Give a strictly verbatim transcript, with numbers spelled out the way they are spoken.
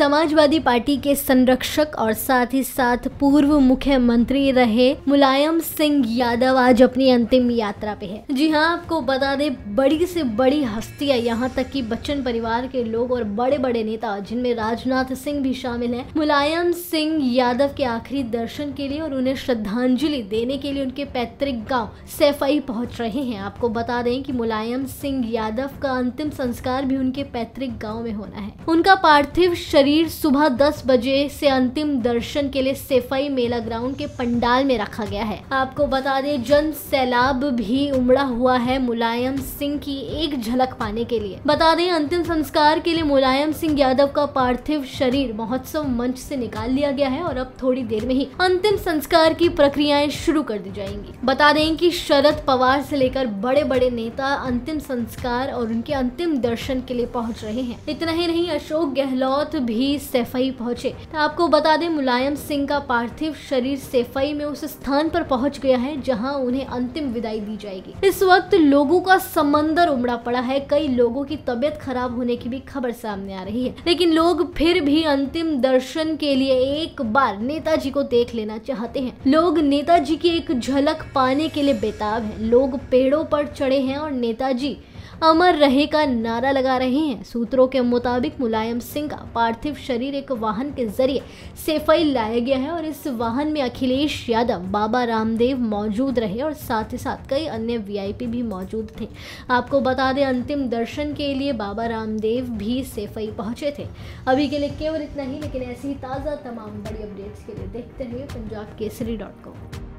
Samajwadi party के संरक्षक और साथ ही साथ पूर्व मुख्यमंत्री रहे मुलायम सिंह यादव आज अपनी अंतिम यात्रा पे है। जी हाँ, आपको बता दें, बड़ी से बड़ी हस्तियां, यहाँ तक कि बच्चन परिवार के लोग और बड़े बड़े नेता जिनमें राजनाथ सिंह भी शामिल हैं, मुलायम सिंह यादव के आखिरी दर्शन के लिए और उन्हें श्रद्धांजलि देने के लिए उनके पैतृक गांव सैफई पहुंच रहे हैं। आपको बता दें कि मुलायम सिंह यादव का अंतिम संस्कार भी उनके पैतृक गाँव में होना है। उनका पार्थिव शरीर सुबह दस बजे से अंतिम दर्शन के लिए सैफई मेला ग्राउंड के पंडाल में रखा गया है। आपको बता दें, जन सैलाब भी उमड़ा हुआ है मुलायम सिंह की एक झलक पाने के लिए। बता दें, अंतिम संस्कार के लिए मुलायम सिंह यादव का पार्थिव शरीर महोत्सव मंच से निकाल लिया गया है और अब थोड़ी देर में ही अंतिम संस्कार की प्रक्रियाएं शुरू कर दी जाएंगी। बता दें कि शरद पवार से लेकर बड़े बड़े नेता अंतिम संस्कार और उनके अंतिम दर्शन के लिए पहुंच रहे हैं। इतना ही नहीं, अशोक गहलोत भी सैफई पहुंचे। तो आपको बता दें, मुलायम सिंह का पार्थिव शरीर सैफई में उस स्थान पर पहुंच गया है जहां उन्हें अंतिम विदाई दी जाएगी। इस वक्त लोगों का समंदर उमड़ा पड़ा है। कई लोगों की तबीयत खराब होने की भी खबर सामने आ रही है, लेकिन लोग फिर भी अंतिम दर्शन के लिए एक बार नेताजी को देख लेना चाहते हैं। लोग नेताजी की एक झलक पाने के लिए बेताब हैं। लोग पेड़ों पर चढ़े हैं और नेताजी अमर रहे का नारा लगा रहे हैं। सूत्रों के मुताबिक मुलायम सिंह का पार्थिव शरीर एक वाहन के जरिए सैफई लाया गया है और इस वाहन में अखिलेश यादव, बाबा रामदेव मौजूद रहे और साथ ही साथ कई अन्य वीआईपी भी मौजूद थे। आपको बता दें, अंतिम दर्शन के लिए बाबा रामदेव भी सैफई पहुंचे थे। अभी के लिए केवल इतना ही, लेकिन ऐसी ही ताज़ा तमाम बड़ी अपडेट्स के लिए देखते रहिए पंजाब केसरी डॉट कॉम।